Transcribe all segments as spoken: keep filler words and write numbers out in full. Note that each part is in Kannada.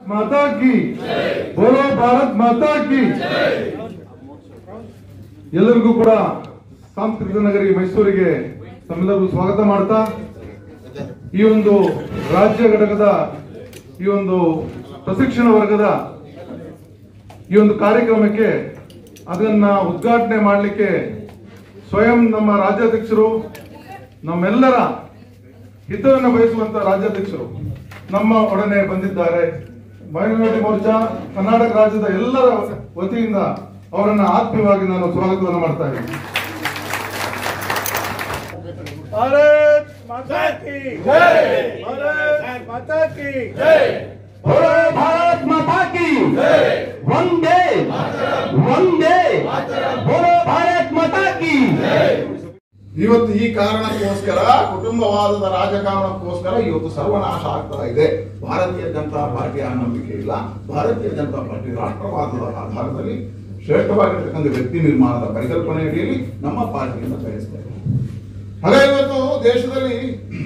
माता की बोलो भारत माता की ಎಲ್ಲರಿಗೂ ಕೂಡ ಸಾಂಸ್ಕೃತಿಕ ನಗರಿ ಮೈಸೂರಿಗೆ ತಮ್ಮೆಲ್ಲರಿಗೂ ಸ್ವಾಗತ ಮಾಡ್ತಾ ಈ ಒಂದು ರಾಜ್ಯ ಘಟಕದ ಈ ಒಂದು ಪ್ರಶಿಕ್ಷಣ ವರ್ಗದ ಈ ಒಂದು ಕಾರ್ಯಕ್ರಮಕ್ಕೆ ಅದನ್ನ ಉದ್ಘಾಟನೆ ಮಾಡಲಿಕ್ಕೆ ಸ್ವಯಂ ನಮ್ಮ ರಾಜ್ಯಾಧ್ಯಕ್ಷರು ನಮ್ಮೆಲ್ಲರ ಹಿತವನ್ನು ಬಯಸುವಂತ ರಾಜ್ಯಾಧ್ಯಕ್ಷರು ನಮ್ಮ ಒಡನೆ ಬಂದಿದ್ದಾರೆ. ಮೈನಾರಿಟಿ ಮೋರ್ಚಾ ಕರ್ನಾಟಕ ರಾಜ್ಯದ ಎಲ್ಲರ ವತಿಯಿಂದ ಅವರನ್ನ ಆತ್ಮೀಯವಾಗಿ ನಾನು ಸ್ವಾಗತವನ್ನು ಮಾಡ್ತಾ ಇದ್ದೀನಿ. भारत माता की जय, भारत माता की जय, भारत माता की जय, वंदे वंदे बोलो भारत माता की जय. ಇವತ್ತು ಈ ಕಾರಣಕ್ಕೋಸ್ಕರ ಕುಟುಂಬವಾದದ ರಾಜಕಾರಣಕ್ಕೋಸ್ಕರ ಇವತ್ತು ಸರ್ವನಾಶ ಆಗ್ತಾ ಇದೆ. ಭಾರತೀಯ ಜನತಾ ಪಾರ್ಟಿಯ ನಂಬಿಕೆ ಇಲ್ಲ. ಭಾರತೀಯ ಜನತಾ ಪಾರ್ಟಿ ರಾಷ್ಟ್ರವಾದದ ಆಧಾರದಲ್ಲಿ ಶ್ರೇಷ್ಠವಾಗಿರ್ತಕ್ಕಂಥ ವ್ಯಕ್ತಿ ನಿರ್ಮಾಣದ ಪರಿಕಲ್ಪನೆ ಅಡಿಯಲ್ಲಿ ನಮ್ಮ ಪಾರ್ಟಿಯನ್ನು ಬಯಸ್ತಾ ಇದೆ. ಹಾಗಾಗಿ ಇವತ್ತು ದೇಶದಲ್ಲಿ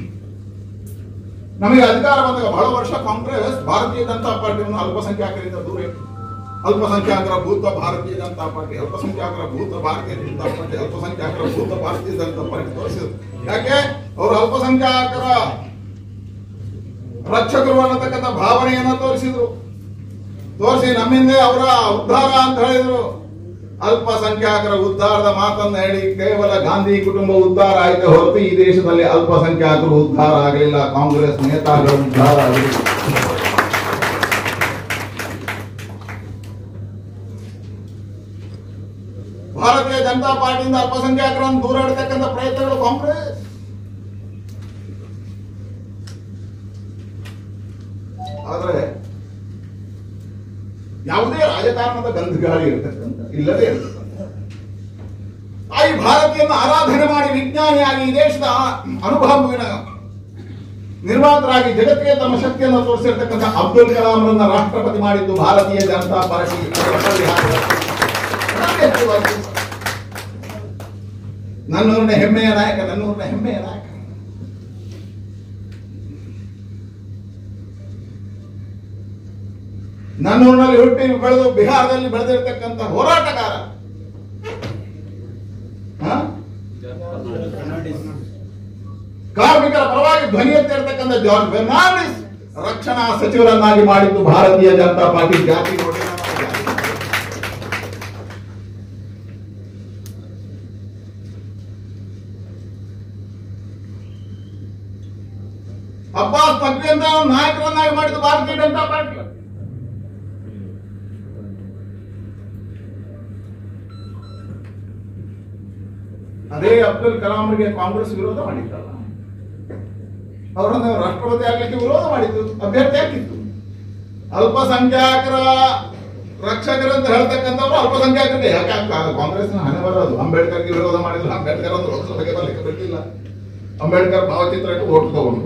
ನಮಗೆ ಅಧಿಕಾರ ಬಂದಾಗ ಬಹಳ ವರ್ಷ ಕಾಂಗ್ರೆಸ್ ಭಾರತೀಯ ಜನತಾ ಪಾರ್ಟಿಯನ್ನು ಅಲ್ಪಸಂಖ್ಯಾತರಿಂದ ದೂರ ಇತ್ತು. ಅಲ್ಪಸಂಖ್ಯಾತರ ಭೂತ ಭಾರತೀಯ ಜನತಾ ಪಾರ್ಟಿ, ಅಲ್ಪಸಂಖ್ಯಾತರ ಭೂತ ಭಾರತೀಯ ಜನತಾ ಪಾರ್ಟಿ, ಅಲ್ಪಸಂಖ್ಯಾತರ ಭೂತ ಭಾರತೀಯ ಜನತಾ ಪಾರ್ಟಿ ತೋರಿಸಿದ್ರು. ಯಾಕೆ ಅವರು ಅಲ್ಪಸಂಖ್ಯಾತರ ರಕ್ಷಕರು ಅನ್ನತಕ್ಕಂಥ ಭಾವನೆಯನ್ನ ತೋರಿಸಿದ್ರು. ತೋರಿಸಿ ನಮ್ಮಿಂದ ಅವರ ಉದ್ಧಾರ ಅಂತ ಹೇಳಿದ್ರು. ಅಲ್ಪಸಂಖ್ಯಾತರ ಉದ್ಧಾರದ ಮಾತನ್ನ ಹೇಳಿ ಕೇವಲ ಗಾಂಧಿ ಕುಟುಂಬ ಉದ್ಧಾರ ಆಯ್ತು ಹೊರತು ಈ ದೇಶದಲ್ಲಿ ಅಲ್ಪಸಂಖ್ಯಾತರು ಉದ್ಧಾರ ಆಗಲಿಲ್ಲ. ಕಾಂಗ್ರೆಸ್ ನೇತಾರರು ಉದ್ಧಾರ ಆಗಲಿಲ್ಲ. ಭಾರತೀಯ ಜನತಾ ಪಾರ್ಟಿಯಿಂದ ಅಲ್ಪಸಂಖ್ಯಾತರನ್ನು ದೂರ ಇಡತಕ್ಕಂಥ ಪ್ರಯತ್ನಗಳು ಕಾಂಗ್ರೆಸ್. ಆದರೆ ಯಾವುದೇ ರಾಜಕಾರಣದ ಗಂಧಗಾಳಿ ಇರತಕ್ಕಂಥ ಇಲ್ಲದೇ ಇರತಕ್ಕಂಥ ತಾಯಿ ಭಾರತೀಯನ್ನ ಆರಾಧನೆ ಮಾಡಿ ವಿಜ್ಞಾನಿಯಾಗಿ ಈ ದೇಶದ ಅನುಭವಿನ ನಿರ್ಮಾತರಾಗಿ ಜಗತ್ತಿಗೆ ತಮ್ಮ ಶಕ್ತಿಯನ್ನು ತೋರಿಸಿರ್ತಕ್ಕಂಥ ಅಬ್ದುಲ್ ಕಲಾಂರನ್ನ ರಾಷ್ಟ್ರಪತಿ ಮಾಡಿದ್ದು ಭಾರತೀಯ ಜನತಾ ಪಾರ್ಟಿ. ನನ್ನೂರಿನ ಹೆಮ್ಮೆಯ ನಾಯಕ, ನನ್ನೂರಿನ ಹೆಮ್ಮೆಯ ನಾಯಕ. ನನ್ನೂರಿನಲ್ಲಿ ಹುಟ್ಟಿ ಬೆಳೆದು ಬಿಹಾರದಲ್ಲಿ ಬೆಳೆದಿರ್ತಕ್ಕಂಥ ಹೋರಾಟಗಾರ, ಕಾರ್ಮಿಕರ ಪರವಾಗಿ ಧ್ವನಿ ಎತ್ತಿರ್ತಕ್ಕಂಥ ಜಾರ್ಜ್ ಫೆರ್ನಾಂಡಿಸ್ ರಕ್ಷಣಾ ಸಚಿವರನ್ನಾಗಿ ಮಾಡಿದ್ದು ಭಾರತೀಯ ಜನತಾ ಪಾರ್ಟಿ. ಜಾತಿ ನೋಡಿ ಅಬ್ಬಾಸ್ ನಖ್ವಿ ಅಂತ ನಾಯಕರನ್ನಾಗಿ ಮಾಡಿದ್ದು ಭಾರತೀಯ ಜನತಾ ಪಾರ್ಟಿ. ಅದೇ ಅಬ್ದುಲ್ ಕಲಾಂಗೆ ಕಾಂಗ್ರೆಸ್ ವಿರೋಧ ಮಾಡಿದ್ದಲ್ಲ, ಅವರನ್ನು ರಾಷ್ಟ್ರಪತಿ ಆಗ್ಲಿಕ್ಕೆ ವಿರೋಧ ಮಾಡಿದ್ದು, ಅಭ್ಯರ್ಥಿ ಹಾಕಿತ್ತು. ಅಲ್ಪಸಂಖ್ಯಾತರ ರಕ್ಷಕರಂತ ಹೇಳ್ತಕ್ಕಂಥವ್ರು ಅಲ್ಪಸಂಖ್ಯಾತರಿಗೆ ಯಾಕೆ ಕಾಂಗ್ರೆಸ್ನ ಹಣೆ ಬರೋದು. ಅಂಬೇಡ್ಕರ್ಗೆ ವಿರೋಧ ಮಾಡಿದ್ರು. ಅಂಬೇಡ್ಕರ್ ಅಂದ್ರೆ ಲೋಕಸಭೆಗೆ ಬರ್ಲಿಕ್ಕೆ ಬಿಟ್ಟಿಲ್ಲ. ಅಂಬೇಡ್ಕರ್ ಭಾವಚಿತ್ರ ಇಟ್ಟು ಓಟ್ ತಗೊಂಡ್ರು.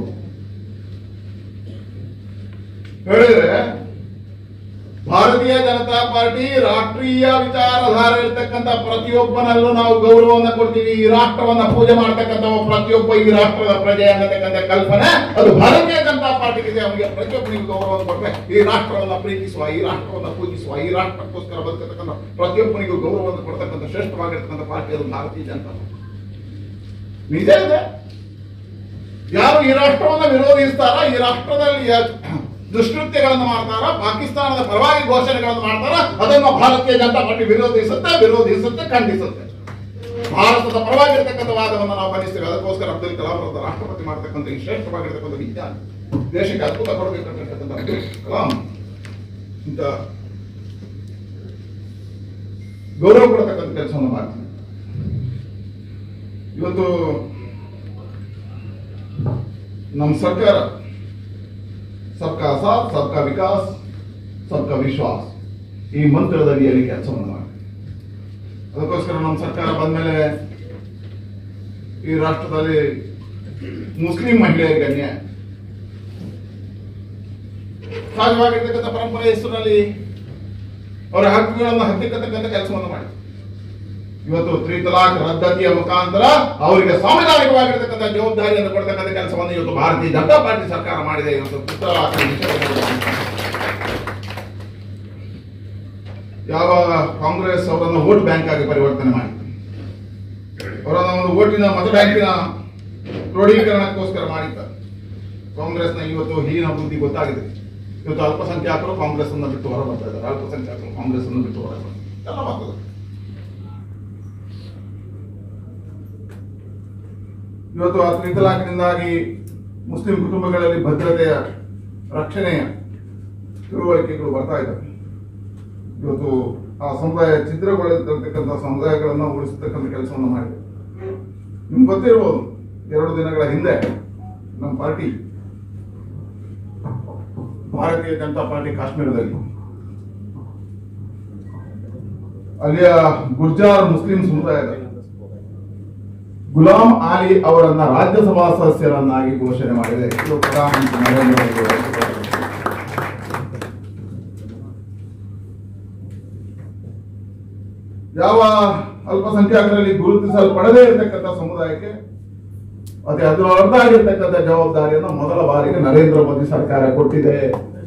ಹೇಳಿದ್ರೆ ಭಾರತೀಯ ಜನತಾ ಪಾರ್ಟಿ ರಾಷ್ಟ್ರೀಯ ವಿಚಾರಧಾರೆ ಇರ್ತಕ್ಕಂಥ ಪ್ರತಿಯೊಬ್ಬನಲ್ಲೂ ನಾವು ಗೌರವವನ್ನು ಕೊಡ್ತೀವಿ. ಈ ರಾಷ್ಟ್ರವನ್ನ ಪೂಜೆ ಮಾಡ್ತಕ್ಕಂಥ ಪ್ರತಿಯೊಬ್ಬ ಈ ರಾಷ್ಟ್ರದ ಪ್ರಜೆ ಅನ್ನತಕ್ಕಂಥ ಕಲ್ಪನೆ ಅದು ಭಾರತೀಯ ಜನತಾ ಪಾರ್ಟಿಗೆ ಇದೆ. ಅವನಿಗೆ ಪ್ರತಿಯೊಬ್ಬನಿಗೆ ಗೌರವವನ್ನು ಕೊಟ್ಟರೆ ಈ ರಾಷ್ಟ್ರವನ್ನ ಪ್ರೀತಿಸುವ, ಈ ರಾಷ್ಟ್ರವನ್ನ ಪೂಜಿಸುವ, ಈ ರಾಷ್ಟ್ರಕ್ಕೋಸ್ಕರ ಬದುಕತಕ್ಕಂಥ ಪ್ರತಿಯೊಬ್ಬನಿಗೂ ಗೌರವವನ್ನು ಕೊಡ್ತಕ್ಕಂಥ ಶ್ರೇಷ್ಠವಾಗಿರ್ತಕ್ಕಂಥ ಪಾರ್ಟಿ ಅದು ಭಾರತೀಯ ಜನತಾ ಪಾರ್ಟಿ. ನಿಜ ಇದೆ. ಯಾರು ಈ ರಾಷ್ಟ್ರವನ್ನ ವಿರೋಧಿಸ್ತಾರ, ಈ ರಾಷ್ಟ್ರದಲ್ಲಿ ದುಷ್ಕೃತ್ಯಗಳನ್ನು ಮಾಡ್ತಾರ, ಪಾಕಿಸ್ತಾನದ ಪರವಾಗಿ ಘೋಷಣೆಗಳನ್ನು ಮಾಡ್ತಾರ, ಅದನ್ನು ಭಾರತೀಯ ಜನತಾ ಪಾರ್ಟಿ ವಿರೋಧಿಸುತ್ತೆ, ವಿರೋಧಿಸುತ್ತೆ, ಖಂಡಿಸುತ್ತೆ. ಭಾರತದ ಪರವಾಗಿರ್ತಕ್ಕಂಥ ವಾದವನ್ನು ನಾವು ಖಂಡಿಸ್ತೇವೆ. ಅದಕ್ಕೋಸ್ಕರ ಅಬ್ದುಲ್ ಕಲಾಂ ಅವರ ರಾಷ್ಟ್ರಪತಿ ಮಾಡ್ತಕ್ಕಂಥ ಈ ಶ್ರೇಷ್ಠವಾಗಿರ್ತಕ್ಕಂಥ ವಿಜ್ಞಾನಿ, ದೇಶಕ್ಕೆ ಅದ್ಭುತ ಕೊಡಬೇಕಂತಕ್ಕಂಥ ಅಬ್ದುಲ್ ಕಲಾಂ ಇಂತ ಗೌರವ ಕೊಡತಕ್ಕಂಥ ಕೆಲಸವನ್ನು ಮಾಡ್ತಾರೆ. ಇವತ್ತು ನಮ್ಮ ಸರ್ಕಾರ ಸಬ್ಕಾ ಸಾಥ್, ಸಬ್ಕಾ ವಿಕಾಸ್, ಸಬ್ಕಾ ವಿಶ್ವಾಸ್ ಈ ಮಂತ್ರದ ಅಡಿಯಲ್ಲಿ ಕೆಲಸವನ್ನು ಮಾಡಿ. ಅದಕ್ಕೋಸ್ಕರ ನಮ್ಮ ಸರ್ಕಾರ ಬಂದ್ಮೇಲೆ ಈ ರಾಷ್ಟ್ರದಲ್ಲಿ ಮುಸ್ಲಿಂ ಮಹಿಳೆಯರಿಗೆ ಅನ್ಯಾಯ, ಸಹಜವಾಗಿರ್ತಕ್ಕಂಥ ಪರಂಪರೆ ಹೆಸರಿನಲ್ಲಿ ಅವರ ಹಕ್ಕುಗಳನ್ನು ಹತ್ತಿಕ್ಕತಕ್ಕಂಥ ಕೆಲಸವನ್ನು ಮಾಡಿ ಇವತ್ತು ತ್ರಿತಲಾಕ್ ರದ್ದತಿಯ ಮುಖಾಂತರ ಅವರಿಗೆ ಸಾಂವಿಧಾನಿಕವಾಗಿರತಕ್ಕಂಥ ಜವಾಬ್ದಾರಿಯನ್ನು ಕೊಡ್ತಕ್ಕಂಥ ಕೆಲಸವನ್ನು ಇವತ್ತು ಭಾರತೀಯ ಜನತಾ ಪಾರ್ಟಿ ಸರ್ಕಾರ ಮಾಡಿದೆ. ಇವತ್ತು ತ್ರಿತಲಾಕ್ ಯಾವ ಕಾಂಗ್ರೆಸ್ ಅವರನ್ನು ವೋಟ್ ಬ್ಯಾಂಕ್ ಆಗಿ ಪರಿವರ್ತನೆ ಮಾಡಿ ಅವರನ್ನ ಒಂದು ಓಟಿನ ಮತ ಬ್ಯಾಂಕಿನ ಕ್ರೋಢೀಕರಣಕ್ಕೋಸ್ಕರ ಮಾಡಿದ್ದಾರೆ. ಕಾಂಗ್ರೆಸ್ನ ಇವತ್ತು ಹೀನ ಬುದ್ಧಿ ಗೊತ್ತಾಗಿದೆ. ಇವತ್ತು ಅಲ್ಪಸಂಖ್ಯಾತರು ಕಾಂಗ್ರೆಸ್ ಅನ್ನು ಬಿಟ್ಟು ಹೊರ ಬರ್ತಾ ಇದ್ದಾರೆ, ಅಲ್ಪಸಂಖ್ಯಾತರು ಕಾಂಗ್ರೆಸ್ ಅನ್ನು ಬಿಟ್ಟು ಹೊರ ಬರ್ತಾರೆ, ಎಲ್ಲ ಬರ್ತದೆ. ಇವತ್ತು ಆ ತ್ರಿತಲಾಖಿನಿಂದಾಗಿ ಮುಸ್ಲಿಂ ಕುಟುಂಬಗಳಲ್ಲಿ ಭದ್ರತೆಯ ರಕ್ಷಣೆಯ ತಿಳುವಳಿಕೆಗಳು ಬರ್ತಾ ಇದ್ದಾವೆ. ಇವತ್ತು ಆ ಸಮುದಾಯ ಛಿದ್ರಗೊಳ್ಳಿರ್ತಕ್ಕಂಥ ಸಮುದಾಯಗಳನ್ನು ಉಳಿಸತಕ್ಕಂಥ ಕೆಲಸವನ್ನು ಮಾಡಿದೆ. ನಿಮ್ಗೆ ಗೊತ್ತಿರ್ಬೋದು, ಎರಡು ದಿನಗಳ ಹಿಂದೆ ನಮ್ಮ ಪಾರ್ಟಿ ಭಾರತೀಯ ಜನತಾ ಪಾರ್ಟಿ ಕಾಶ್ಮೀರದಲ್ಲಿ ಅಲ್ಲಿಯ ಗುರ್ಜಾರ್ ಮುಸ್ಲಿಂ ಸಮುದಾಯದ ಗುಲಾಂ ಆಲಿ ಅವರನ್ನ ರಾಜ್ಯಸಭಾ ಸದಸ್ಯರನ್ನಾಗಿ ಘೋಷಣೆ ಮಾಡಿದೆ. ಇದು ಪ್ರಧಾನಮಂತ್ರಿ ನರೇಂದ್ರ ಮೋದಿ ಅವರು. ಯಾವ ಅಲ್ಪಸಂಖ್ಯಾತರಲ್ಲಿ ಗುರುತಿಸಲ್ಪಡದೇ ಇರತಕ್ಕಂಥ ಸಮುದಾಯಕ್ಕೆ ಅದೇ ಅದರದ್ದಾಗಿರ್ತಕ್ಕಂಥ ಜವಾಬ್ದಾರಿಯನ್ನು ಮೊದಲ ಬಾರಿಗೆ ನರೇಂದ್ರ ಮೋದಿ ಸರ್ಕಾರ ಕೊಟ್ಟಿದೆ.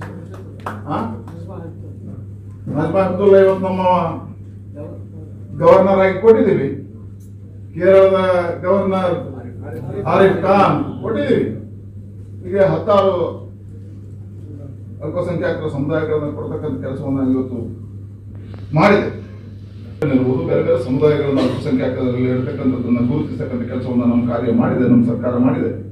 ನಜ್ಮಾ ಅಬ್ದುಲ್ಲಾ ಇವತ್ತು ನಮ್ಮ ಗವರ್ನರ್ ಆಗಿ ಕೊಟ್ಟಿದ್ದೀವಿ, ಕೇರಳದ ಗವರ್ನರ್ ಆರಿಫ್ ಖಾನ್ ಕೊಟ್ಟಿದ್ದೀವಿ. ಹೀಗೆ ಹತ್ತಾರು ಅಲ್ಪಸಂಖ್ಯಾತರ ಸಮುದಾಯಗಳನ್ನು ಕೊಡ್ತಕ್ಕಂಥ ಕೆಲಸವನ್ನು ಇವತ್ತು ಮಾಡಿದೆ. ಬೇರೆ ಬೇರೆ ಸಮುದಾಯಗಳನ್ನು ಅಲ್ಪಸಂಖ್ಯಾತರಲ್ಲಿ ಇರತಕ್ಕಂಥದ್ದನ್ನು ಗುರುತಿಸತಕ್ಕಂಥ ಕೆಲಸವನ್ನು ನಮ್ಮ ಕಾರ್ಯ ಮಾಡಿದೆ, ನಮ್ಮ ಸರ್ಕಾರ ಮಾಡಿದೆ.